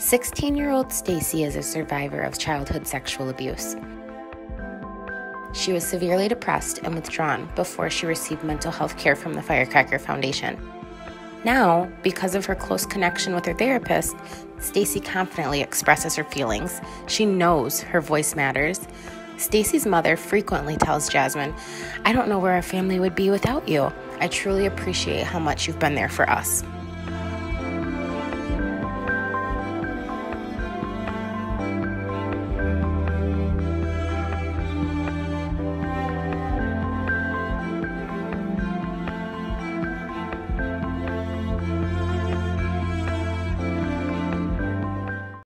16-year-old Stacy is a survivor of childhood sexual abuse. She was severely depressed and withdrawn before she received mental health care from the Firecracker Foundation. Now, because of her close connection with her therapist, Stacy confidently expresses her feelings. She knows her voice matters. Stacy's mother frequently tells Jasmine, "I don't know where our family would be without you. I truly appreciate how much you've been there for us."